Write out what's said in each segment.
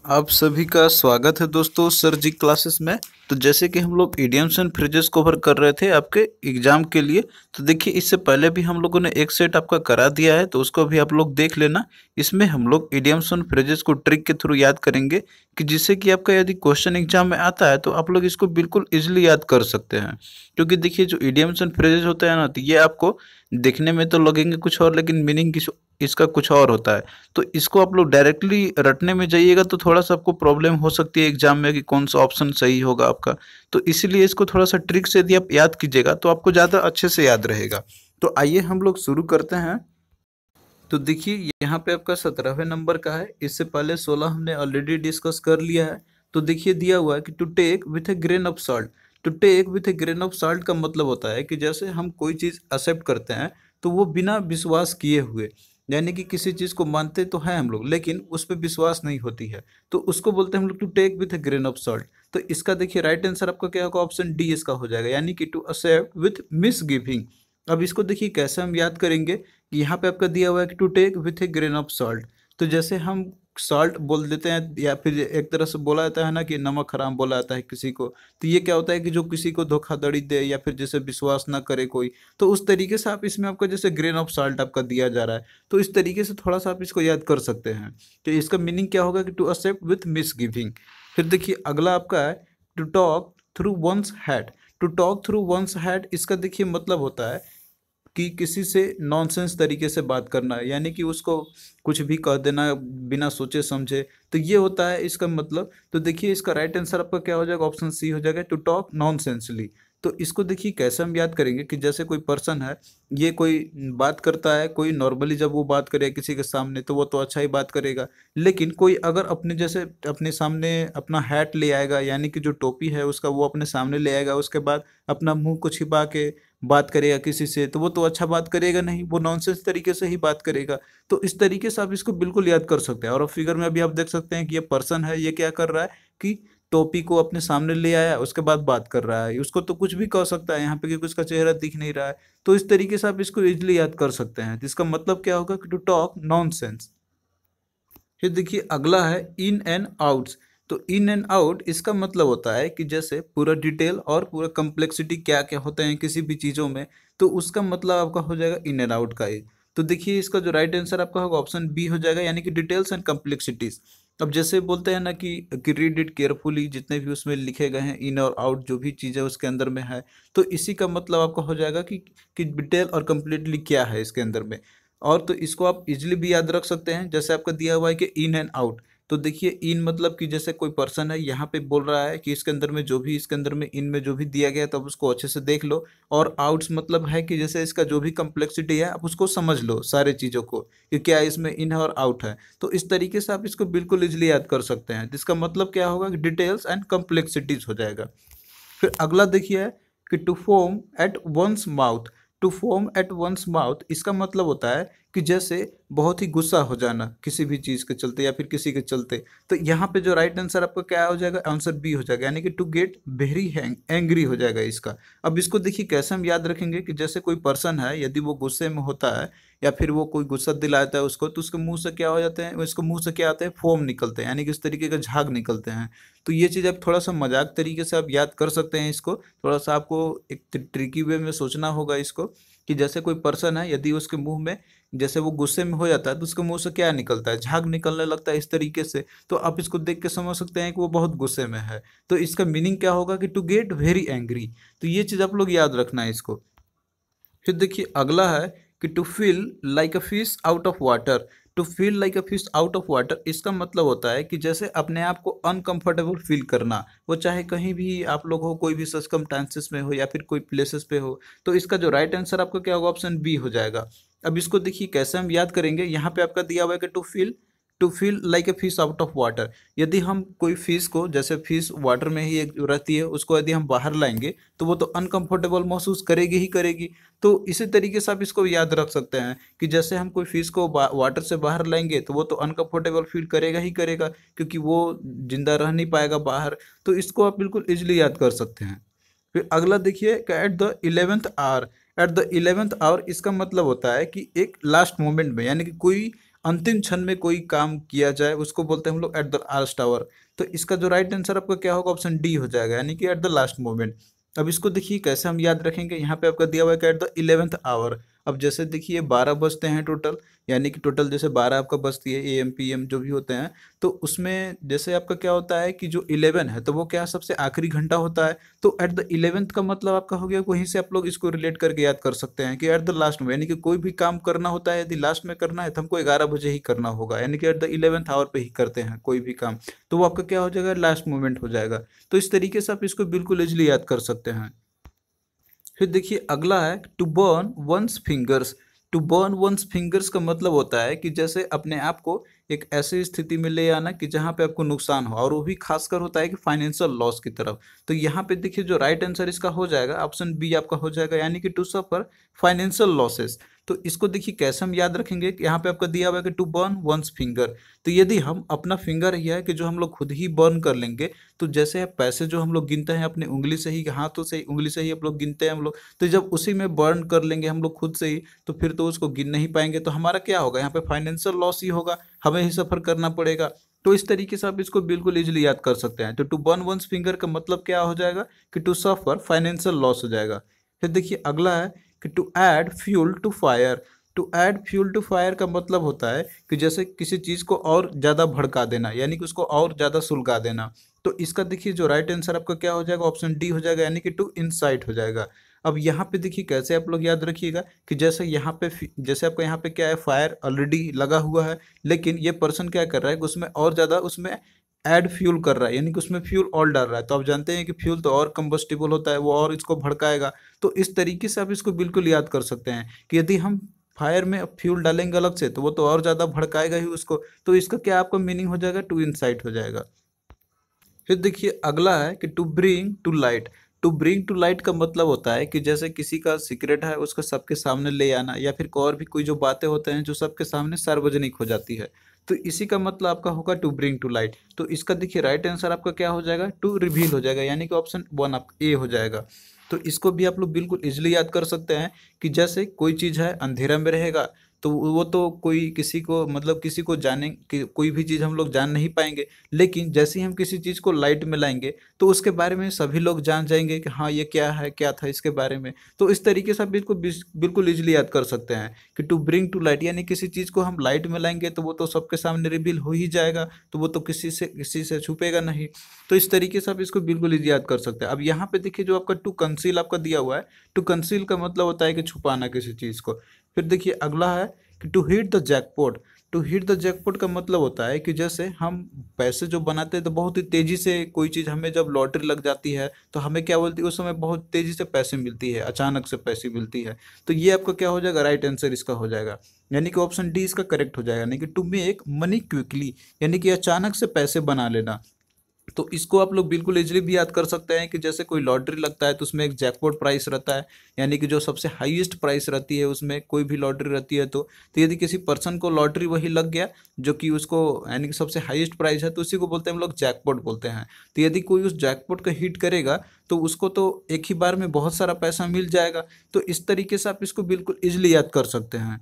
आप सभी का स्वागत है दोस्तों सर जी क्लासेस में। तो जैसे कि हम लोग इडियम्स एंड फ्रेजेस कवर कर रहे थे आपके एग्जाम के लिए, तो देखिए इससे पहले भी हम लोगों ने एक सेट आपका करा दिया है, तो उसको भी आप लोग देख लेना। इसमें हम लोग इडियम्स एंड फ्रेजेस को ट्रिक के थ्रू याद करेंगे कि जिससे कि आपका यदि क्वेश्चन एग्जाम में आता है तो आप लोग इसको बिल्कुल इजीली याद कर सकते हैं। क्योंकि देखिए जो इडियम्स एंड फ्रेजेस होते हैं ना, तो ये आपको देखने में तो लगेंगे कुछ और, लेकिन मीनिंग इसका कुछ और होता है। तो इसको आप लोग डायरेक्टली रटने में जाइएगा तो थोड़ा सा आपको प्रॉब्लम हो सकती है एग्जाम में कि कौन सा ऑप्शन सही होगा आपका। तो इसीलिए इसको थोड़ा सा ट्रिक से यदि आप याद कीजिएगा तो आपको ज़्यादा अच्छे से याद रहेगा। तो आइए हम लोग शुरू करते हैं। तो देखिए यहाँ पे आपका 17वें नंबर का है, इससे पहले 16 हमने ऑलरेडी डिस्कस कर लिया है। तो देखिए दिया हुआ है कि to take with a grain of salt. To take with a grain of salt का मतलब होता है कि जैसे हम कोई चीज़ एक्सेप्ट करते हैं तो वो बिना विश्वास किए हुए, यानी कि किसी चीज़ को मानते तो हैं हम लोग लेकिन उस पर विश्वास नहीं होती है, तो उसको बोलते हैं हम लोग to take with a grain of salt. तो इसका देखिए राइट आंसर आपका क्या होगा, ऑप्शन डी इसका हो जाएगा, यानी कि to accept with misgiving. अब इसको देखिए कैसे हम याद करेंगे कि यहाँ पे आपका दिया हुआ है कि to take with a grain of salt. तो जैसे हम सॉल्ट बोल देते हैं या फिर एक तरह से बोला जाता है ना कि नमक हराम बोला जाता है किसी को, तो ये क्या होता है कि जो किसी को धोखाधड़ी दे या फिर जैसे विश्वास ना करे कोई, तो उस तरीके से आप इसमें आपका जैसे ग्रेन ऑफ सॉल्ट आपका दिया जा रहा है, तो इस तरीके से थोड़ा सा आप इसको याद कर सकते हैं। तो इसका मीनिंग क्या होगा कि to accept with misgiving. फिर देखिए अगला आपका है to talk through one's hat. To talk through one's hat, इसका देखिए मतलब होता है कि किसी से नॉनसेंस तरीके से बात करना, यानी कि उसको कुछ भी कह देना बिना सोचे समझे, तो ये होता है इसका मतलब। तो देखिए इसका राइट आंसर आपका क्या हो जाएगा, ऑप्शन सी हो जाएगा, टू टॉक नॉनसेंसली। तो इसको देखिए कैसे हम याद करेंगे कि जैसे कोई पर्सन है, ये कोई बात करता है, कोई नॉर्मली जब वो बात करे किसी के सामने तो वो तो अच्छा ही बात करेगा, लेकिन कोई अगर अपने जैसे अपने सामने अपना हैट ले आएगा, यानी कि जो टोपी है उसका वो अपने सामने ले आएगा, उसके बाद अपना मुंह को छिपा के बात करेगा किसी से, तो वो तो अच्छा बात करेगा नहीं, वो नॉनसेंस तरीके से ही बात करेगा। तो इस तरीके से आप इसको बिल्कुल याद कर सकते हैं। और अब फिगर में अभी आप देख सकते हैं कि ये पर्सन है, ये क्या कर रहा है कि टोपी को अपने सामने ले आया, उसके बाद बात कर रहा है। उसको तो कुछ भी कह सकता है यहाँ पे क्योंकि उसका चेहरा दिख नहीं रहा है। तो इस तरीके से आप इसको इजिली याद कर सकते हैं। तो इसका मतलब क्या होगा कि टू टॉक नॉनसेंस। फिर देखिए अगला है इन एंड आउट्स। तो इन एंड आउट इसका मतलब होता है कि जैसे पूरा डिटेल और पूरा कम्प्लेक्सिटी क्या क्या होते हैं किसी भी चीज़ों में, तो उसका मतलब आपका हो जाएगा इन एंड आउट का ही। तो देखिए इसका जो राइट आंसर आपका होगा ऑप्शन बी हो जाएगा, यानी कि डिटेल्स एंड कम्प्लेक्सिटीज। अब जैसे बोलते हैं ना कि रीड इट केयरफुली, जितने भी उसमें लिखे गए हैं इन और आउट जो भी चीज़ें उसके अंदर में है, तो इसी का मतलब आपका हो जाएगा कि डिटेल और कम्प्लीटली क्या है इसके अंदर में। और तो इसको आप इजीली भी याद रख सकते हैं, जैसे आपका दिया हुआ है कि इन एंड आउट। तो देखिए इन मतलब कि जैसे कोई पर्सन है यहाँ पे बोल रहा है कि इसके अंदर में जो भी इसके अंदर में इन में जो भी दिया गया है तब उसको अच्छे से देख लो। और आउट्स मतलब है कि जैसे इसका जो भी कम्प्लेक्सिटी है आप उसको समझ लो सारे चीज़ों को कि क्या इसमें इन है और आउट है। तो इस तरीके से आप इसको बिल्कुल इजिली याद कर सकते हैं। जिसका मतलब क्या होगा कि डिटेल्स एंड कम्प्लेक्सिटीज हो जाएगा। फिर अगला देखिए कि to foam at one's mouth. To foam at one's mouth इसका मतलब होता है कि जैसे बहुत ही गुस्सा हो जाना किसी भी चीज़ के चलते या फिर किसी के चलते। तो यहाँ पे जो राइट आंसर आपका क्या हो जाएगा, आंसर बी हो जाएगा, यानी कि टू गेट वेरी एंग्री हो जाएगा इसका। अब इसको देखिए कैसे हम याद रखेंगे कि जैसे कोई पर्सन है यदि वो गुस्से में होता है या फिर वो कोई गुस्सा दिलाता है उसको, तो उसके मुंह से क्या हो जाते हैं, उसके मुंह से क्या आते हैं, फोम निकलते हैं, यानी कि इस तरीके का झाग निकलते हैं। तो ये चीज़ आप थोड़ा सा मजाक तरीके से आप याद कर सकते हैं इसको। थोड़ा सा आपको एक ट्रिकी वे में सोचना होगा इसको कि जैसे कोई पर्सन है यदि उसके मुंह में जैसे वो गुस्से में हो जाता है तो उसके मुंह से क्या निकलता है, झाग निकलने लगता है इस तरीके से। तो आप इसको देख के समझ सकते हैं कि वो बहुत गुस्से में है। तो इसका मीनिंग क्या होगा कि टू गेट वेरी एंग्री। तो ये चीज़ आप लोग याद रखना है इसको। फिर देखिए अगला है कि to feel like a fish out of water. To feel like a fish out of water इसका मतलब होता है कि जैसे अपने आप को अनकंफर्टेबल फील करना, वो चाहे कहीं भी आप लोग हो, कोई भी सर्कमस्टांसेस में हो या फिर कोई प्लेसेस पे हो। तो इसका जो राइट आंसर आपका क्या होगा, ऑप्शन बी हो जाएगा। अब इसको देखिए कैसे हम याद करेंगे, यहाँ पे आपका दिया हुआ है कि to feel like a fish out of water. यदि हम कोई फिश को, जैसे फिश वाटर में ही एक रहती है, उसको यदि हम बाहर लाएंगे तो वो तो अनकंफर्टेबल महसूस करेगी ही करेगी। तो इसी तरीके से आप इसको याद रख सकते हैं कि जैसे हम कोई फिश को वाटर से बाहर लाएंगे तो वो तो अनकंफर्टेबल फील करेगा ही करेगा, क्योंकि वो जिंदा रह नहीं पाएगा बाहर। तो इसको आप बिल्कुल इजिली याद कर सकते हैं। फिर अगला देखिए कि at the 11th hour. At the 11th hour इसका मतलब होता है कि एक लास्ट मोमेंट में, यानी कि कोई अंतिम क्षण में कोई काम किया जाए उसको बोलते हैं हम लोग एट द लास्ट आवर। तो इसका जो राइट आंसर आपका क्या होगा, ऑप्शन डी हो जाएगा, यानी कि एट द लास्ट मोमेंट। अब इसको देखिए कैसे हम याद रखेंगे, यहाँ पे आपका दिया हुआ है कि एट द 11th आवर। अब जैसे देखिए 12 बजते हैं टोटल, यानी कि टोटल जैसे 12 आपका बजती है, AM PM जो भी होते हैं, तो उसमें जैसे आपका क्या होता है कि जो 11 है तो वो क्या सबसे आखिरी घंटा होता है। तो एट द 11th का मतलब आपका हो गया, वहीं से आप लोग इसको रिलेट करके याद कर सकते हैं कि एट द लास्ट में, यानी कि कोई भी काम करना होता है यदि लास्ट में करना है तो हमको 11 बजे ही करना होगा, यानी कि एट द 11th आवर पे ही करते हैं कोई भी काम, तो वो आपका क्या हो जाएगा, लास्ट मोमेंट हो जाएगा। तो इस तरीके से आप इसको बिल्कुल इजली याद कर सकते हैं। फिर देखिए अगला है to burn one's fingers. To burn one's fingers का मतलब होता है कि जैसे अपने आप को एक ऐसी स्थिति में ले आना कि जहाँ पे आपको नुकसान हो, और वो भी खासकर होता है कि फाइनेंशियल लॉस की तरफ। तो यहाँ पे देखिए जो राइट आंसर इसका हो जाएगा ऑप्शन बी आपका हो जाएगा, यानी कि टू सफर फाइनेंशियल लॉसेस। तो इसको देखिए कैसे हम याद रखेंगे, यहाँ पे आपका दिया हुआ है कि टू बर्न वंस फिंगर। तो यदि हम अपना फिंगर यह है कि जो हम लोग खुद ही बर्न कर लेंगे, तो जैसे पैसे जो हम लोग गिनते हैं अपनी उंगली से ही, हाथों से उंगली से ही आप लोग गिनते हैं हम लोग, तो जब उसी में बर्न कर लेंगे हम लोग खुद से ही, तो फिर तो उसको गिन नहीं पाएंगे, तो हमारा क्या होगा, यहाँ पे फाइनेंशियल लॉस ही होगा, हमें ही सफर करना पड़ेगा। तो इस तरीके से आप इसको बिल्कुल इजीली याद कर सकते हैं। तो टू बर्न वंस फिंगर का मतलब क्या हो जाएगा कि टू सफर फाइनेंशियल लॉस हो जाएगा। फिर देखिए अगला है कि to add fuel to fire. To add fuel to fire का मतलब होता है कि जैसे किसी चीज़ को और ज़्यादा भड़का देना, यानी कि उसको और ज़्यादा सुलगा देना। तो इसका देखिए जो राइट आंसर आपका क्या हो जाएगा, ऑप्शन डी हो जाएगा, यानी कि टू इंसाइट हो जाएगा। अब यहाँ पे देखिए कैसे आप लोग याद रखिएगा कि जैसे यहाँ पे जैसे आपका यहाँ पे क्या है, फायर ऑलरेडी लगा हुआ है, लेकिन ये पर्सन क्या कर रहा है कि उसमें और ज़्यादा उसमें ऐड फ्यूल कर रहा है, यानी कि उसमें फ्यूल और डाल रहा है। तो आप जानते हैं कि फ्यूल तो और कंबस्टिबल होता है, वो और इसको भड़काएगा। तो इस तरीके से आप इसको बिल्कुल याद कर सकते हैं कि यदि हम फायर में फ्यूल डालेंगे अलग से तो वो तो और ज़्यादा भड़काएगा ही उसको। तो इसका क्या आपका मीनिंग हो जाएगा, टू इंसाइट हो जाएगा। फिर देखिए अगला है कि to bring to light. To bring to light का मतलब होता है कि जैसे किसी का सीक्रेट है उसको सबके सामने ले आना, या फिर और भी कोई जो बातें होते हैं जो सबके सामने सार्वजनिक हो जाती है, तो इसी का मतलब आपका होगा टू ब्रिंग टू लाइट। तो इसका देखिए राइट आंसर आपका क्या हो जाएगा, टू रिवील हो जाएगा, यानी कि ऑप्शन वन आप ए हो जाएगा। तो इसको भी आप लोग बिल्कुल इजिली याद कर सकते हैं कि जैसे कोई चीज़ है अंधेरा में रहेगा तो वो तो कोई किसी को मतलब किसी को जाने कि कोई भी चीज़ हम लोग जान नहीं पाएंगे, लेकिन जैसे ही हम किसी चीज़ को लाइट में लाएंगे तो उसके बारे में सभी लोग जान जाएंगे कि हाँ ये क्या है, क्या था इसके बारे में। तो इस तरीके से आप इसको बिल्कुल इजीली याद कर सकते हैं कि टू ब्रिंग टू लाइट, यानी किसी चीज़ को हम लाइट में लाएंगे तो वो तो सबके सामने रिवील हो ही जाएगा, तो वो तो किसी से छुपेगा नहीं। तो इस तरीके से आप इसको बिल्कुल इजी याद कर सकते हैं। अब यहाँ पे देखिए जो आपका टू कंसील आपका दिया हुआ है, टू कंसील का मतलब होता है कि छुपाना किसी चीज़ को। फिर देखिए अगला है कि to hit the jackpot. To hit the jackpot का मतलब होता है कि जैसे हम पैसे जो बनाते हैं तो बहुत ही तेज़ी से कोई चीज़, हमें जब लॉटरी लग जाती है तो हमें क्या बोलती है, उस समय बहुत तेज़ी से पैसे मिलती है, अचानक से पैसे मिलती है। तो ये आपका क्या हो जाएगा, राइट आंसर इसका हो जाएगा, यानी कि ऑप्शन डी इसका करेक्ट हो जाएगा, यानी कि टू मेक मनी क्विकली, यानी कि अचानक से पैसे बना लेना। तो इसको आप लोग बिल्कुल इजीली भी याद कर सकते हैं कि जैसे कोई लॉटरी लगता है तो उसमें एक जैकपॉट प्राइस रहता है, यानी कि जो सबसे हाईएस्ट प्राइस रहती है उसमें कोई भी लॉटरी रहती है। तो यदि किसी पर्सन को लॉटरी वही लग गया जो कि उसको यानी कि सबसे हाईएस्ट प्राइस है, तो उसी को बोलते हैं हम लोग जैकपॉट बोलते हैं। तो यदि कोई उस जैकपॉट को हिट करेगा तो उसको तो एक ही बार में बहुत सारा पैसा मिल जाएगा। तो इस तरीके से आप इसको बिल्कुल ईजिली याद कर सकते हैं।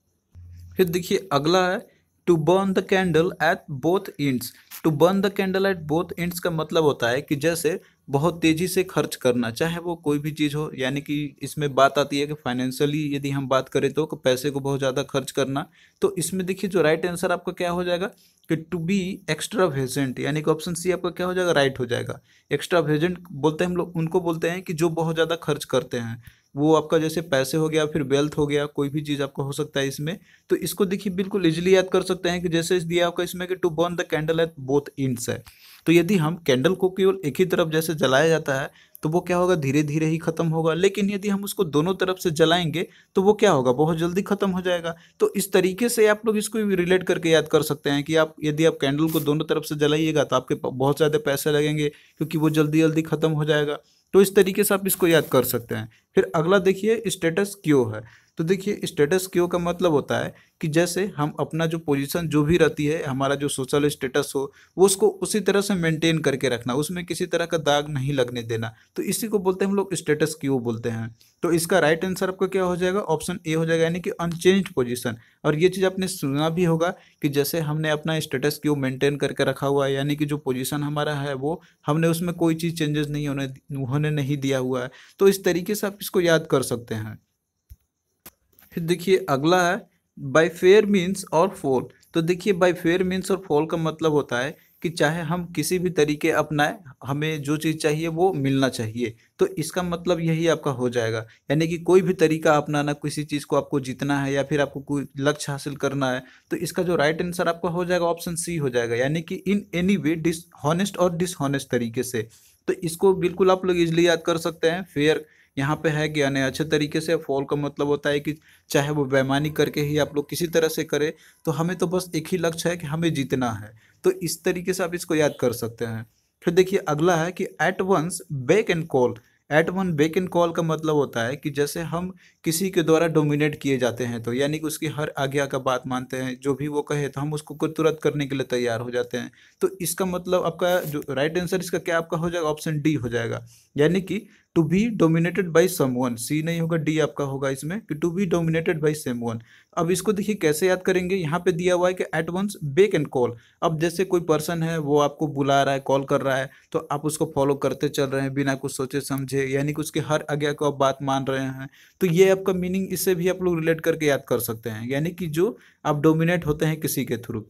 फिर देखिए अगला है to burn the candle at both ends. To burn the candle at both ends का मतलब होता है कि जैसे बहुत तेजी से खर्च करना, चाहे वो कोई भी चीज़ हो, यानी कि इसमें बात आती है कि फाइनेंशियली यदि हम बात करें तो पैसे को बहुत ज़्यादा खर्च करना। तो इसमें देखिए जो राइट आंसर आपका क्या हो जाएगा कि टू बी एक्स्ट्रावेजेंट, यानी कि ऑप्शन सी आपका क्या हो जाएगा, राइट हो जाएगा। एक्स्ट्रावेजेंट बोलते हैं हम लोग उनको बोलते हैं कि जो बहुत ज़्यादा खर्च करते हैं, वो आपका जैसे पैसे हो गया, फिर वेल्थ हो गया, कोई भी चीज़ आपका हो सकता है इसमें। तो इसको देखिए बिल्कुल इजीली याद कर सकते हैं कि जैसे इस दिया आपका इसमें कि to burn the candle at both ends है। तो यदि हम कैंडल को केवल एक ही तरफ जैसे जलाया जाता है तो वो क्या होगा, धीरे धीरे ही खत्म होगा, लेकिन यदि हम उसको दोनों तरफ से जलाएंगे तो वो क्या होगा, बहुत जल्दी खत्म हो जाएगा। तो इस तरीके से आप लोग इसको भी रिलेट करके याद कर सकते हैं कि आप यदि आप कैंडल को दोनों तरफ से जलाइएगा तो आपके बहुत ज़्यादा पैसे लगेंगे, क्योंकि वो जल्दी जल्दी खत्म हो जाएगा। तो इस तरीके से आप इसको याद कर सकते हैं। फिर अगला देखिए स्टेटस क्यो है। तो देखिए स्टेटस क्यू का मतलब होता है कि जैसे हम अपना जो पोजीशन जो भी रहती है, हमारा जो सोशल स्टेटस हो, वो उसको उसी तरह से मेंटेन करके रखना, उसमें किसी तरह का दाग नहीं लगने देना। तो इसी को बोलते हैं हम लोग स्टेटस क्यू बोलते हैं। तो इसका राइट आंसर आपका क्या हो जाएगा, ऑप्शन ए हो जाएगा, यानी कि अनचेंज्ड पोजीशन। और ये चीज़ आपने सुना भी होगा कि जैसे हमने अपना स्टेटस क्यू मेंटेन करके रखा हुआ है, यानी कि जो पोजीशन हमारा है वो हमने उसमें कोई चीज़ चेंजेस नहीं होने नहीं दिया हुआ है। तो इस तरीके से आप इसको याद कर सकते हैं। फिर देखिए अगला है by fair means or foul. तो देखिए by fair means or foul का मतलब होता है कि चाहे हम किसी भी तरीके अपनाएं, हमें जो चीज़ चाहिए वो मिलना चाहिए। तो इसका मतलब यही आपका हो जाएगा, यानी कि कोई भी तरीका अपनाना, किसी चीज़ को आपको जीतना है या फिर आपको कोई लक्ष्य हासिल करना है। तो इसका जो राइट आंसर आपका हो जाएगा ऑप्शन सी हो जाएगा, यानी कि इन एनी वे डिसहॉनेस्ट और डिसहॉनेस्ट तरीके से। तो इसको बिल्कुल आप लोग इजली याद कर सकते हैं। फेयर यहाँ पे है कि यानी अच्छे तरीके से, फॉल का मतलब होता है कि चाहे वो बेईमानी करके ही आप लोग किसी तरह से करें, तो हमें तो बस एक ही लक्ष्य है कि हमें जीतना है। तो इस तरीके से आप इसको याद कर सकते हैं। फिर देखिए अगला है कि at one's beck and call. At one beck and call का मतलब होता है कि जैसे हम किसी के द्वारा डोमिनेट किए जाते हैं, तो यानी कि उसकी हर आज्ञा का बात मानते हैं, जो भी वो कहे तो हम उसको तुरंत करने के लिए तैयार हो जाते हैं। तो इसका मतलब आपका जो राइट आंसर इसका क्या आपका हो जाएगा, ऑप्शन डी हो जाएगा, यानी कि to be dominated by someone. C नहीं होगा, डी आपका होगा इसमें कि to be dominated by someone. अब इसको देखिए कैसे याद करेंगे, यहाँ पे दिया हुआ है कि at one's beck and call. अब जैसे कोई पर्सन है वो आपको बुला रहा है, कॉल कर रहा है, तो आप उसको फॉलो करते चल रहे हैं बिना कुछ सोचे समझे, यानी कि उसकी हर आज्ञा को आप बात मान रहे हैं। तो ये आपका मीनिंग, इससे भी आप लोग रिलेट करके याद कर सकते हैं, यानी कि जो आप डोमिनेट होते हैं किसी के थ्रू।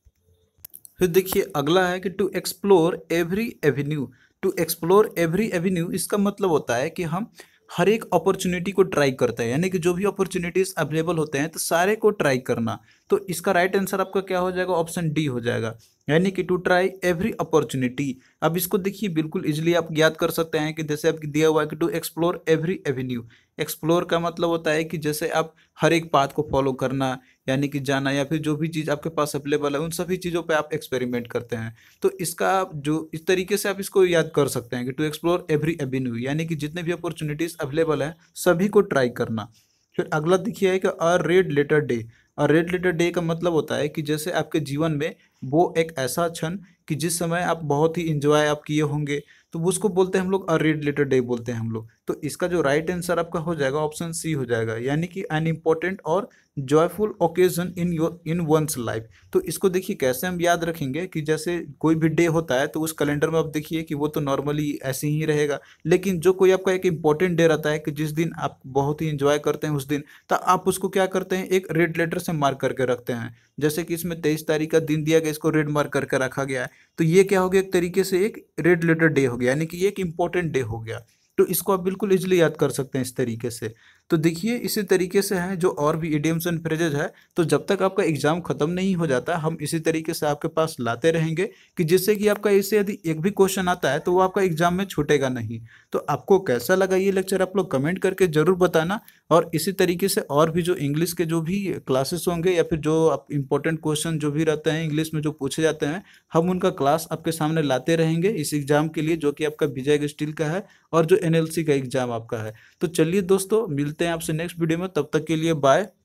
फिर देखिए अगला है कि to explore every avenue. To explore every avenue इसका मतलब होता है कि हम हर एक अपॉर्चुनिटी को ट्राई करते हैं, यानी कि जो भी अपॉर्चुनिटीज अवेलेबल होते हैं तो सारे को ट्राई करना। तो इसका राइट आंसर आपका क्या हो जाएगा, ऑप्शन डी हो जाएगा, यानी कि टू ट्राई एवरी अपॉर्चुनिटी। अब इसको देखिए बिल्कुल इजीली आप याद कर सकते हैं कि जैसे आपको दिया हुआ है कि to explore every avenue. Explore का मतलब होता है कि जैसे आप हर एक पाथ को फॉलो करना, यानी कि जाना, या फिर जो भी चीज़ आपके पास अवेलेबल है उन सभी चीज़ों पे आप एक्सपेरिमेंट करते हैं। तो इसका जो इस तरीके से आप इसको याद कर सकते हैं कि टू एक्सप्लोर एवरी एवेन्यू, यानी कि जितने भी अपॉर्चुनिटीज़ अवेलेबल हैं सभी को ट्राई करना। फिर अगला देखिए है कि a red letter day. A red letter day का मतलब होता है कि जैसे आपके जीवन में वो एक ऐसा क्षण कि जिस समय आप बहुत ही इंजॉय आप किए होंगे, तो वो उसको बोलते हैं हम लोग अ रेड लेटर डे बोलते हैं हम लोग। तो इसका जो राइट आंसर आपका हो जाएगा ऑप्शन सी हो जाएगा, यानी कि एन इम्पोर्टेंट और joyful occasion in one's life. तो इसको देखिए कैसे हम याद रखेंगे कि जैसे कोई भी डे होता है तो उस कैलेंडर में आप देखिए कि वो तो नॉर्मली ऐसे ही रहेगा, लेकिन जो कोई आपका एक इंपॉर्टेंट डे रहता है कि जिस दिन आप बहुत ही इंजॉय करते हैं उस दिन, तो आप उसको क्या करते हैं, एक रेड लेटर से मार्क करके रखते हैं। जैसे कि इसमें 23 तारीख का दिन दिया गया, इसको रेड मार्क करके रखा गया है। तो ये क्या हो गया, एक तरीके से एक रेड लेटर डे हो गया, यानी कि ये एक इंपॉर्टेंट डे हो गया। तो इसको आप बिल्कुल इजीली याद कर सकते हैं इस तरीके से। तो देखिए इसी तरीके से है जो और भी इडियम्स एंड फ्रेजेज है, तो जब तक आपका एग्जाम खत्म नहीं हो जाता हम इसी तरीके से आपके पास लाते रहेंगे, कि जिससे कि आपका इससे यदि एक भी क्वेश्चन आता है तो वो आपका एग्जाम में छूटेगा नहीं। तो आपको कैसा लगा ये लेक्चर आप लोग कमेंट करके जरूर बताना। और इसी तरीके से और भी जो इंग्लिश के जो भी क्लासेस होंगे या फिर जो आप इंपॉर्टेंट क्वेश्चन जो भी रहते हैं इंग्लिश में जो पूछे जाते हैं, हम उनका क्लास आपके सामने लाते रहेंगे इस एग्जाम के लिए, जो कि आपका विजय स्टील का है और जो एनएलसी का एग्जाम आपका है। तो चलिए दोस्तों, मिलते हैं आपसे नेक्स्ट वीडियो में, तब तक के लिए बाय।